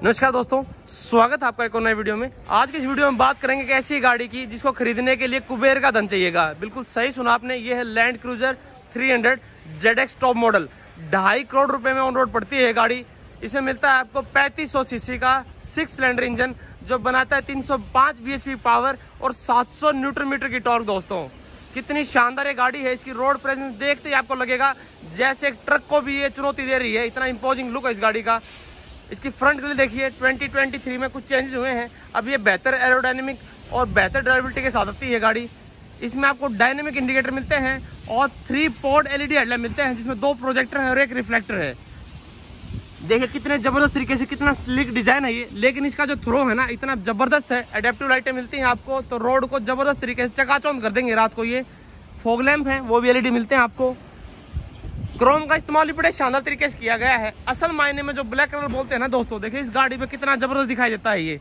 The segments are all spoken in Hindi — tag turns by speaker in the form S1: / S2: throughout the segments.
S1: नमस्कार दोस्तों, स्वागत है आपका एक और नए वीडियो में। आज की इस वीडियो में बात करेंगे कि ऐसी गाड़ी की जिसको खरीदने के लिए कुबेर का धन चाहिएगा। बिल्कुल सही सुना आपने, ये है land cruiser 300 ZX top model. 2.5 crore रुपए में ऑन रोड पड़ती है ये गाड़ी। इसमें मिलता है आपको 3500 सीसी का 6 सिलेंडर इंजन जो बनाता है 305 bhp पावर और 700 न्यूटन मीटर की टॉर्क। दोस्तों कितनी शानदार ये गाड़ी है। इसकी रोड प्रेजेंस देखते ही आपको लगेगा जैसे एक ट्रक को भी ये चुनौती दे रही है। इतना इंपोजिंग लुक है इस गाड़ी का। इसकी फ्रंट ग्रिल देखिए, 2023 में कुछ चेंजेस हुए हैं। अब ये बेहतर एरोडायनेमिक और बेहतर ड्राइवेबिलिटी के साथ आती है गाड़ी। इसमें आपको डायनेमिक इंडिकेटर मिलते हैं और 3 पॉड LED हेडलाइट मिलते हैं जिसमें 2 प्रोजेक्टर है और एक रिफ्लेक्टर है। देखिए कितने जबरदस्त तरीके से, कितना स्लिक डिजाइन है ये। लेकिन इसका जो थ्रो है ना, इतना जबरदस्त है। एडेप्टिव लाइटें मिलती हैं आपको तो रोड को जबरदस्त तरीके से चकाचौंध कर देंगे रात को। ये फॉग लैंप है वो भी LED मिलते हैं आपको। क्रोम का इस्तेमाल भी बड़े शानदार तरीके से किया गया है। असल मायने में जो ब्लैक कलर बोलते हैं ना दोस्तों, देखिए इस गाड़ी में कितना जबरदस्त दिखाई देता है। ये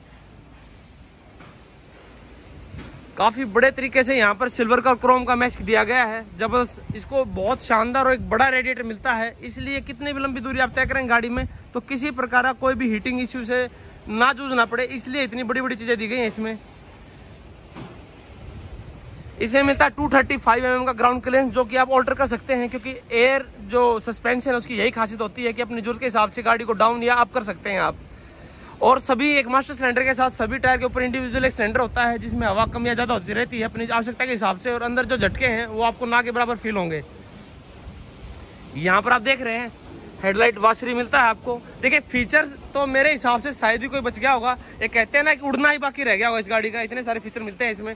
S1: काफी बड़े तरीके से यहाँ पर सिल्वर का क्रोम का मैच दिया गया है, जबरदस्त। इसको बहुत शानदार और एक बड़ा रेडिएटर मिलता है, इसलिए कितनी भी लंबी दूरी आप तय करेंगे गाड़ी में तो किसी प्रकार का कोई भी हीटिंग इश्यू से ना जूझना पड़े, इसलिए इतनी बड़ी बड़ी चीजें दी गई हैं इसमें। इसमें मिलता है 235 mm का ग्राउंड क्लियरेंस जो कि आप ऑल्टर कर सकते हैं, क्योंकि एयर जो सस्पेंशन है उसकी यही खासियत होती है कि अपनी जरूरत के हिसाब से गाड़ी को डाउन या अप कर सकते हैं आप। और सभी एक मास्टर सिलेंडर के साथ सभी टायर के ऊपर इंडिविजुअल एक सिलेंडर होता है जिसमें हवा कम या ज्यादा होती रहती है अपनी आवश्यकता के हिसाब से, और अंदर जो झटके हैं वो आपको ना के बराबर फील होंगे। यहाँ पर आप देख रहे हैं हेडलाइट वाशरी मिलता है आपको। देखिए फीचर्स तो मेरे हिसाब से शायद ही कोई बच गया होगा। ये कहते हैं ना कि उड़ना ही बाकी रह गया होगा इस गाड़ी का, इतने सारे फीचर मिलते हैं इसमें।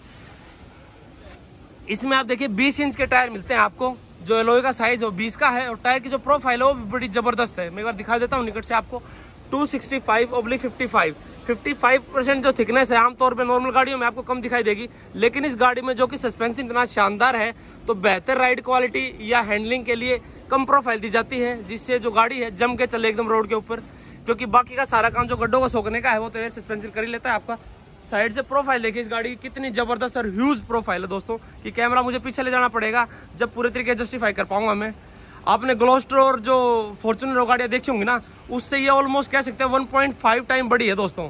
S1: इसमें आप देखिए 20 इंच के टायर मिलते हैं आपको। जो एलॉय का साइज है वो 20 का है और टायर की जो प्रोफाइल है वो भी बड़ी जबरदस्त है। मैं एक बार दिखा देता हूँ निकट से आपको। 265/55 55% जो थिकनेस है आमतौर पे नॉर्मल गाड़ियों में आपको कम दिखाई देगी, लेकिन इस गाड़ी में जो कि सस्पेंशन इतना शानदार है तो बेहतर राइड क्वालिटी या हैंडलिंग के लिए कम प्रोफाइल दी जाती है, जिससे जो गाड़ी है जम के चले एकदम रोड के ऊपर। क्योंकि बाकी का सारा काम जो गड्ढों को सोखने का है वो तो एयर सस्पेंशन कर ही लेता है आपका। साइड से प्रोफाइल देखिए इस गाड़ी की कितनी जबरदस्त और ह्यूज प्रोफाइल है दोस्तों कि कैमरा मुझे पीछे ले जाना पड़ेगा जब पूरे तरीके जस्टिफाई कर पाऊंगा मैं। आपने ग्लोस्टर और जो फॉर्च्यूनर गाड़ियां देखी होंगी ना, उससे ये ऑलमोस्ट कह सकते हैं 1.5 टाइम बड़ी है दोस्तों।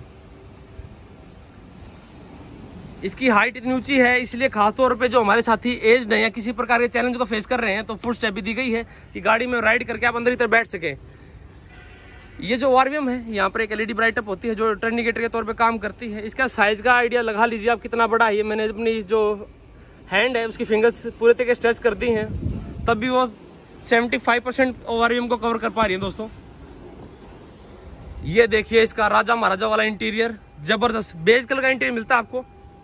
S1: इसकी हाइट इतनी ऊंची है, इसलिए खासतौर पे जो हमारे साथी एज्ड हैं या किसी प्रकार के चैलेंज को फेस कर रहे हैं तो फुट स्टेप भी दी गई है कि गाड़ी में राइड करके आप अंदर ही तरह बैठ सके। ये जो RVM है यहाँ पर एक LED ब्राइट अप होती है जो टर्न इंडिकेटर के तौर पे काम करती है। इसका साइज का आइडिया लगा लीजिए आप कितना बड़ा है। ये मैंने अपनी जो हैंड है उसकी फिंगर्स पूरे तरीके स्ट्रेच कर दी हैं, तब भी वो 75% RVM को कवर कर पा रही है दोस्तों। ये देखिए इसका राजा महाराजा वाला इंटीरियर, जबरदस्त बेज कलर का इंटीरियर मिलता है आपको।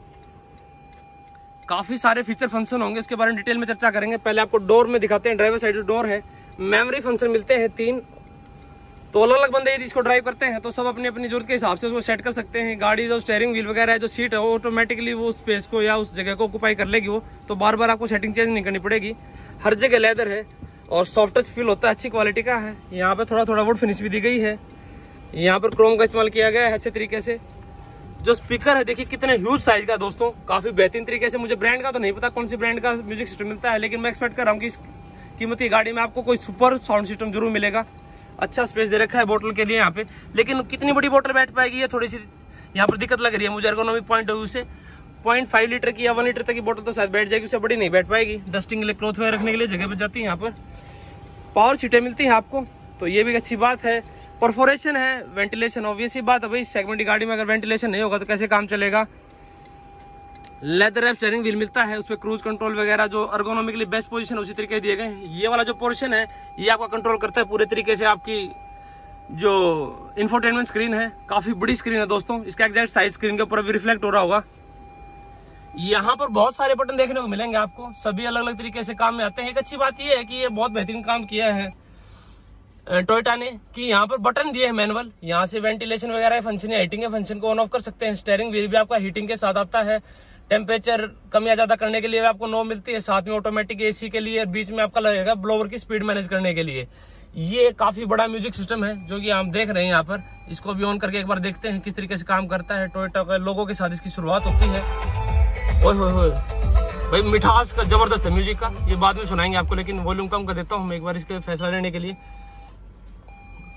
S1: काफी सारे फीचर फंक्शन होंगे, उसके बारे में डिटेल में चर्चा करेंगे। पहले आपको डोर में दिखाते हैं। ड्राइवर साइड डोर है, मेमोरी फंक्शन मिलते हैं 3। तो अलग अलग बंदे यदि इसको ड्राइव करते हैं तो सब अपनी अपनी जरूरत के हिसाब से उसको सेट कर सकते हैं। गाड़ी जो स्टीयरिंग व्हील वगैरह है, जो सीट है, वो ऑटोमेटिकली वो स्पेस को या उस जगह को ऑक्यूपाई कर लेगी वो, तो बार बार आपको सेटिंग चेंज नहीं करनी पड़ेगी। हर जगह लेदर है और सॉफ्ट टच फील होता है, अच्छी क्वालिटी का है। यहाँ पे थोड़ा थोड़ा वुड फिनिश भी दी गई है। यहाँ पर क्रोम का इस्तेमाल किया गया है अच्छे तरीके से। जो स्पीकर है देखिए कितने ह्यूज साइज का दोस्तों, काफी बेहतरीन तरीके से। मुझे ब्रांड का तो नहीं पता कौन सी ब्रांड का म्यूजिक सिस्टम मिलता है, लेकिन मैं एक्सपेक्ट कर रहा हूँ कि इस कीमती गाड़ी में आपको कोई सुपर साउंड सिस्टम जरूर मिलेगा। अच्छा स्पेस दे रखा है बोतल के लिए यहाँ पे, लेकिन कितनी बड़ी बोतल बैठ पाएगी ये थोड़ी सी यहाँ पर दिक्कत लग रही है मुझे। एर्गोनॉमिक पॉइंट ऑफ व्यू से 0.5 लीटर की या 1 लीटर तक की बोतल तो शायद बैठ जाएगी, उससे बड़ी नहीं बैठ पाएगी। डस्टिंग के लिए, क्लॉथ वगैरह रखने के लिए जगह बच जाती है। यहाँ पर पावर सीटें मिलती हैं आपको, तो ये भी अच्छी बात है। परफोरेशन है, वेंटिलेशन ऑब्वियस ही बात है भाई, सेगमेंट की गाड़ी में अगर वेंटिलेशन नहीं होगा तो कैसे काम चलेगा। लेदर रैप स्टीयरिंग व्हील मिलता है, उसपे क्रूज कंट्रोल वगैरह जो एर्गोनॉमिकली बेस्ट पोजीशन उसी तरीके दिए गए हैं। ये वाला जो पोर्शन है ये आपका कंट्रोल करता है पूरे तरीके से आपकी जो इंफोटेनमेंट स्क्रीन है। काफी बड़ी स्क्रीन है दोस्तों, इसका एग्जैक्ट साइज स्क्रीन के ऊपर भी रिफ्लेक्ट हो रहा होगा। यहाँ पर बहुत सारे बटन देखने को मिलेंगे आपको, सभी अलग अलग तरीके से काम में आते हैं। एक अच्छी बात यह है कि ये बहुत बेहतरीन काम किया है टोयोटा ने कि यहाँ पर बटन दिए हैं मैनुअल। यहाँ से वेंटिलेशन वगैरह फंक्शन या हीटिंग के फंक्शन को ऑन ऑफ कर सकते हैं। स्टीयरिंग व्हील भी आपका हीटिंग के साथ आता है। टेम्परेचर कम या ज्यादा करने के लिए आपको नॉब मिलती है, साथ में ऑटोमेटिक AC के लिए, बीच में आपका लगेगा ब्लोवर की स्पीड मैनेज करने के लिए। ये काफी बड़ा म्यूजिक सिस्टम है जो कि हम देख रहे हैं यहाँ पर। इसको भी ऑन करके एक बार देखते हैं किस तरीके से काम करता है। टोयोटा के लोगों के साथ इसकी शुरुआत होती है। ओए होए होए भाई, मिठास का जबरदस्त है म्यूजिक का, ये बाद में सुनाएंगे आपको, लेकिन वॉल्यूम कम कर देता हूँ मैं एक बार इसके फैसला लेने के लिए।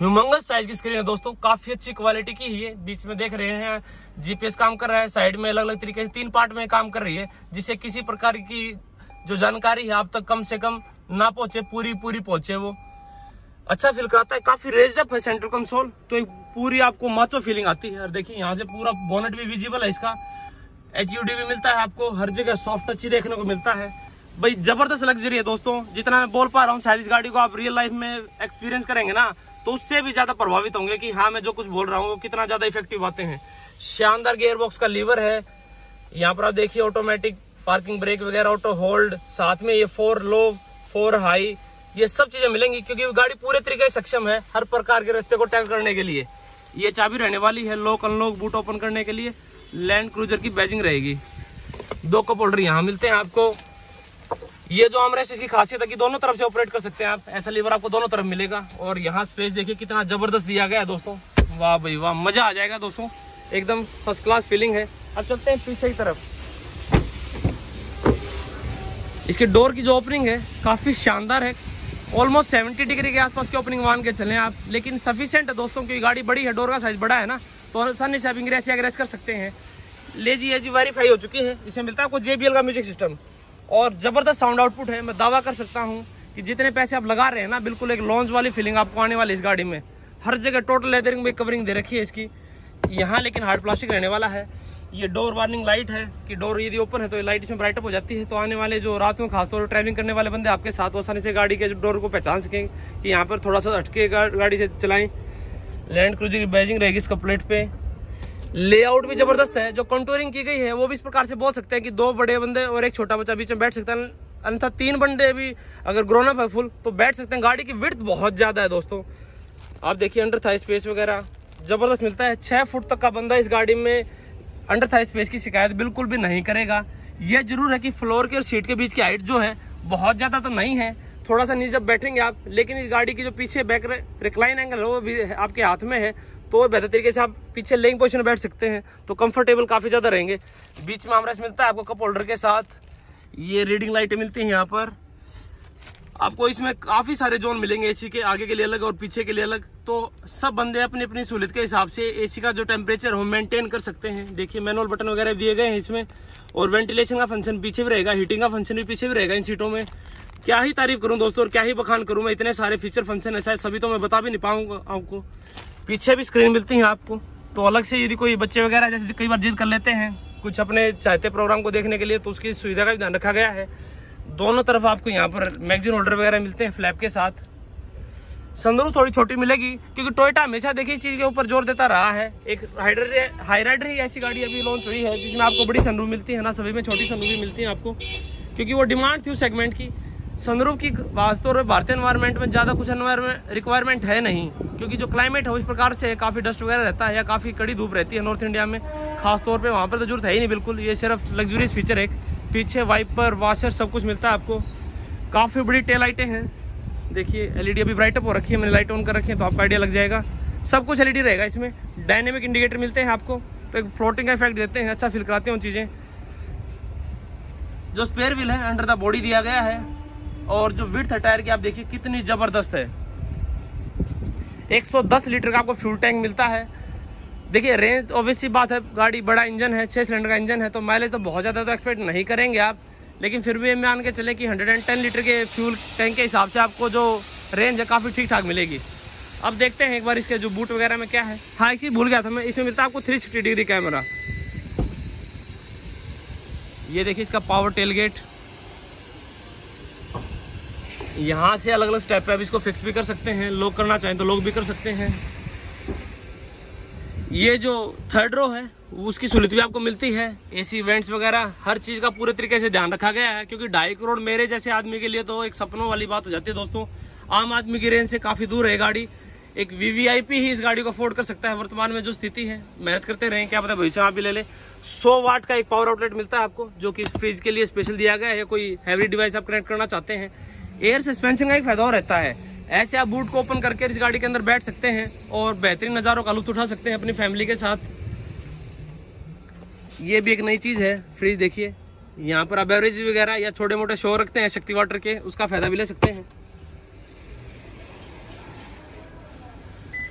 S1: ह्यूमंगस साइज की स्क्रीन है दोस्तों, काफी अच्छी क्वालिटी की है। बीच में देख रहे हैं जीपीएस काम कर रहा है, साइड में अलग अलग तरीके से 3 पार्ट में काम कर रही है, जिससे किसी प्रकार की जो जानकारी है आप तक कम से कम ना पहुंचे, पूरी पहुंचे। वो अच्छा फील कराता है, काफी रेज्ड अप है सेंट्रल कंसोल, तो एक पूरी आपको माचो फीलिंग आती है। और देखिए यहाँ से पूरा बोनेट भी विजिबल है, इसका HUD भी मिलता है आपको, हर जगह सॉफ्ट टच देखने को मिलता है। भाई जबरदस्त लग्जरी है दोस्तों, जितना मैं बोल पा रहा हूँ शायद इस गाड़ी को आप रियल लाइफ में एक्सपीरियंस करेंगे ना तो उससे भी ज्यादा प्रभावित होंगे कि हाँ मैं जो कुछ बोल रहा हूँ वो कितना ज्यादा इफेक्टिव बातें हैं। शानदार गियर बॉक्स का लीवर है, यहाँ पर आप देखिए ऑटोमेटिक पार्किंग ब्रेक वगैरह, ऑटो होल्ड, साथ में ये 4 लो 4 हाई, ये सब चीजें मिलेंगी क्योंकि गाड़ी पूरे तरीके से सक्षम है हर प्रकार के रास्ते को टैकल करने के लिए। ये चाबी रहने वाली है लॉक अनलॉक बूट ओपन करने के लिए, लैंड क्रूजर की बैजिंग रहेगी। 2 कप होल्डर यहाँ मिलते हैं आपको। ये जो आर्मरेस्ट इसकी खासियत है कि दोनों तरफ से ऑपरेट कर सकते हैं आप, ऐसा लीवर आपको दोनों तरफ मिलेगा। और यहाँ स्पेस देखिए कितना जबरदस्त दिया गया है दोस्तों, वाह भाई वाह, मजा आ जाएगा दोस्तों, एकदम फर्स्ट क्लास फीलिंग है। अब चलते हैं पीछे की तरफ। इसके डोर की जो ओपनिंग है काफी शानदार है, ऑलमोस्ट 70 डिग्री के आसपास की ओपनिंग मान के चलें आप, लेकिन सफिशिएंट है दोस्तों क्योंकि गाड़ी बड़ी है, डोर का साइज बड़ा है ना, तो आसानी से आप इंग्रेस या एग्रेस कर सकते हैं। लेजी एजी वेरीफाई हो चुकी है, इसमें मिलता है आपको JBL का म्यूजिक सिस्टम और जबरदस्त साउंड आउटपुट है। मैं दावा कर सकता हूं कि जितने पैसे आप लगा रहे हैं ना, बिल्कुल एक लॉन्च वाली फीलिंग आपको आने वाली इस गाड़ी में। हर जगह टोटल लेदरिंग में कवरिंग दे रखी है इसकी, यहाँ लेकिन हार्ड प्लास्टिक रहने वाला है। ये डोर वार्निंग लाइट है कि डोर यदि ओपन है तो ये लाइट इसमें ब्राइट अप हो जाती है, तो आने वाले जो रात में खासतौर पर ट्रैवलिंग करने वाले बंदे आपके साथ आसानी से गाड़ी के डोर को पहचान सकें कि यहाँ पर थोड़ा सा हटके गाड़ी से चलाएं। लैंड क्रूजर की बैजिंग रहेगी इसका प्लेट पे। लेआउट भी जबरदस्त है, जो कंटूरिंग की गई है वो भी इस प्रकार से बोल सकते हैं कि 2 बड़े बंदे और एक छोटा बच्चा बीच में बैठ सकता है, अन्यथा 3 बंदे भी अगर ग्रोन अप है फुल तो बैठ सकते हैं। गाड़ी की विड्थ बहुत ज्यादा है दोस्तों, आप देखिए अंडर थाई स्पेस वगैरह जबरदस्त मिलता है। 6 फुट तक का बंदा इस गाड़ी में अंडर थाई स्पेस की शिकायत बिल्कुल भी नहीं करेगा। यह जरूर है कि फ्लोर के और सीट के बीच की हाइट जो है बहुत ज्यादा तो नहीं है, थोड़ा सा नीचे जब बैठेंगे आप, लेकिन इस गाड़ी की जो पीछे बैक रिक्लाइन एंगल है वो भी आपके हाथ में है, तो बेहतर तरीके से आप पीछे लेइंग पोजीशन में बैठ सकते हैं, तो कंफर्टेबल काफी ज्यादा रहेंगे। बीच में आर्मरेस्ट मिलता है आपको कप होल्डर के साथ, ये रीडिंग लाइटें मिलती हैं यहाँ पर आपको। इसमें काफी सारे जोन मिलेंगे, एसी के आगे के लिए अलग और पीछे के लिए अलग, तो सब बंदे अपनी अपनी सहूलियत के हिसाब से एसी का जो टेम्परेचर हो मेंटेन कर सकते हैं। देखिए मैनुअल बटन वगैरह दिए गए हैं इसमें, और वेंटिलेशन का फंक्शन पीछे भी रहेगा, हीटिंग का फंक्शन भी पीछे भी रहेगा इन सीटों में। क्या ही तारीफ करूं दोस्तों और क्या ही बखान करूं मैं, इतने सारे फीचर फंक्शन ऐसा है सभी तो मैं बता भी नहीं पाऊंगा आपको। पीछे भी स्क्रीन मिलती है आपको, तो अलग से यदि कोई बच्चे वगैरह जैसे कई बार जिद कर लेते हैं कुछ अपने चाहते प्रोग्राम को देखने के लिए, तो उसकी सुविधा का भी ध्यान रखा गया है। दोनों तरफ आपको यहाँ पर मैगजीन होल्डर वगैरह मिलते हैं फ्लैप के साथ। सनरूफ थोड़ी छोटी मिलेगी क्योंकि टोयोटा हमेशा देखिए इस चीज के ऊपर जोर देता रहा है। एक हाईराइडर ही ऐसी गाड़ी अभी लॉन्च हुई है जिसमें आपको बड़ी सनरूफ मिलती है ना, सभी में छोटी सनरूफ भी मिलती है आपको, क्योंकि वो डिमांड थी उस सेगमेंट की। सनरूफ की वास्तव में भारतीय एनवायरनमेंट में ज्यादा कुछ रिक्वायरमेंट है नहीं, क्योंकि जो क्लाइमेट है उस प्रकार से काफी डस्ट वगैरह रहता है या काफी कड़ी धूप रहती है नॉर्थ इंडिया में, खासतौर पे वहाँ पर तो जरूरत है ही नहीं बिल्कुल। ये सिर्फ लग्जूरियस फीचर है, पीछे वाइपर वॉशर सब कुछ मिलता है आपको। काफी बड़ी टेल लाइटें हैं, देखिए एलईडी अभी ब्राइट अप हो रखी है, मैंने लाइट ऑन कर रखी है तो आपको आइडिया लग जाएगा। सब कुछ एलईडी रहेगा इसमें। डायनेमिक इंडिकेटर मिलते हैं आपको, तो एक फ्लोटिंग का इफेक्ट देते हैं, अच्छा फील कराते हैं उन चीजें। जो स्पेयर व्हील है अंडर द बॉडी दिया गया है, और जो विड्थ है टायर की आप देखिए कितनी जबरदस्त है। 110 लीटर का आपको फ्यूल टैंक मिलता है। देखिए रेंज ऑब्वियसली बात है, गाड़ी बड़ा इंजन है, 6 सिलेंडर का इंजन है, तो माइलेज तो बहुत ज्यादा तो एक्सपेक्ट नहीं करेंगे आप, लेकिन फिर भी मान के चले कि 110 लीटर के फ्यूल टैंक के हिसाब से आपको जो रेंज है काफी ठीक ठाक मिलेगी। अब देखते हैं एक बार इसके जो बूट वगैरह में क्या है। हाँ एक चीज भूल गया था मैं, इसमें मिलता है आपको 360 डिग्री कैमरा। ये देखिए इसका पावर टेल गेट, यहाँ से अलग अलग स्टेप पे आप इसको फिक्स भी कर सकते हैं, लॉक करना चाहें तो लॉक भी कर सकते हैं। ये जो थर्ड रो है उसकी सहूलियत भी आपको मिलती है, एसी वेंट्स वगैरह हर चीज का पूरे तरीके से ध्यान रखा गया है, क्योंकि 2.5 करोड़ मेरे जैसे आदमी के लिए तो एक सपनों वाली बात हो जाती है दोस्तों। आम आदमी की रेंज से काफी दूर है गाड़ी, एक वीवीआईपी ही इस गाड़ी को अफोर्ड कर सकता है वर्तमान में जो स्थिति है। मेहनत करते रहें, क्या पता भविष्य में आप भी ले ले। 100 वाट का एक पावर आउटलेट मिलता है आपको, जो कि इस फ्रिज के लिए स्पेशल दिया गया है। कोई हैवी डिवाइस आप कनेक्ट करना चाहते हैं, एयर सस्पेंशन का एक फायदा और रहता है, ऐसे आप बूट को ओपन करके इस गाड़ी के अंदर बैठ सकते हैं और बेहतरीन नजारों का लुत्फ उठा सकते हैं अपनी फैमिली के साथ। ये भी एक नई चीज है फ्रिज, देखिए यहाँ पर आप बेवरेज वगैरह या छोटे मोटे शो रखते हैं शक्ति वाटर के, उसका फायदा भी ले सकते हैं।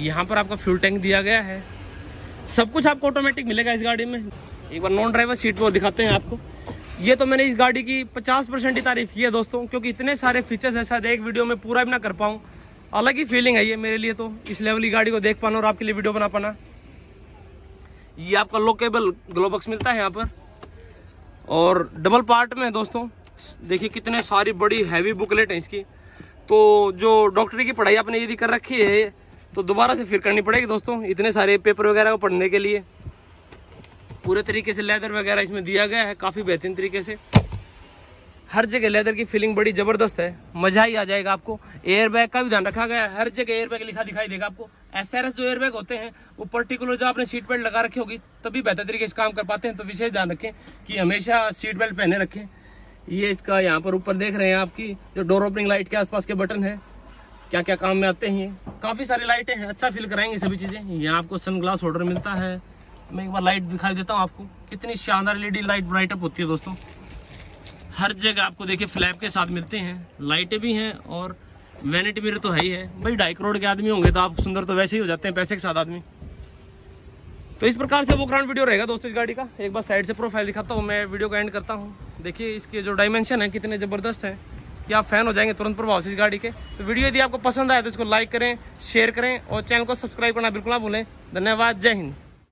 S1: यहाँ पर आपका फ्यूल टैंक दिया गया है। सब कुछ आपको ऑटोमेटिक मिलेगा इस गाड़ी में। एक बार नॉन ड्राइवर सीट पर दिखाते हैं आपको। ये तो मैंने इस गाड़ी की 50% ही तारीफ की है दोस्तों, क्योंकि इतने सारे फीचर्स है शायद एक वीडियो में पूरा भी ना कर पाऊँ। अलग ही फीलिंग है ये मेरे लिए तो, इस लेवल की गाड़ी को देख पाना और आपके लिए वीडियो बना पाना। ये आपका लोकेबल ग्लो बॉक्स मिलता है यहाँ पर, और डबल पार्ट में दोस्तों देखिए कितने सारी बड़ी हैवी बुकलेट है इसकी। तो जो डॉक्टरी की पढ़ाई आपने यदि कर रखी है तो दोबारा से फिर करनी पड़ेगी दोस्तों, इतने सारे पेपर वगैरह को पढ़ने के लिए। पूरे तरीके से लेदर वगैरह इसमें दिया गया है, काफ़ी बेहतरीन तरीके से। हर जगह लेदर की फीलिंग बड़ी ज़बरदस्त है, मज़ा ही आ जाएगा आपको। एयर बैग का भी ध्यान रखा गया है, हर जगह एयर बैग लिखा दिखाई देगा आपको। SRS जो एयर बैग होते हैं वो पर्टिकुलर जो आपने सीट बेल्ट लगा रखी होगी तभी बेहतर तरीके से काम कर पाते हैं, तो विशेष ध्यान रखें कि हमेशा सीट बेल्ट पहने रखें। ये इसका यहाँ पर ऊपर देख रहे हैं आपकी जो डोर ओपनिंग लाइट के आसपास के बटन है, क्या क्या काम में आते हैं। काफ़ी सारी लाइटें हैं, अच्छा फील कराएंगे सभी चीज़ें। यहाँ आपको सनग्लास होल्डर मिलता है। मैं एक बार लाइट दिखाई देता हूँ आपको, कितनी शानदार LED लाइट ब्राइट अप होती है दोस्तों। हर जगह आपको देखिए फ्लैप के साथ मिलते हैं, लाइटें भी हैं और वैनिटी मिरर तो है ही है भाई। 2.5 करोड़ के आदमी होंगे तो आप सुंदर तो वैसे ही हो जाते हैं पैसे के साथ आदमी। तो इस प्रकार से वो ग्राउंड वीडियो रहेगा दोस्तों इस गाड़ी का। एक बार साइड से प्रोफाइल दिखाता हूँ, मैं वीडियो का एंड करता हूँ। देखिए इसके जो डायमेंशन है कितने ज़बरदस्त है कि आप फैन हो जाएंगे तुरंत प्रभाव से इस गाड़ी के। तो वीडियो यदि आपको पसंद आए तो इसको लाइक करें, शेयर करें और चैनल को सब्सक्राइब करना बिल्कुल ना भूलें। धन्यवाद, जय हिंद।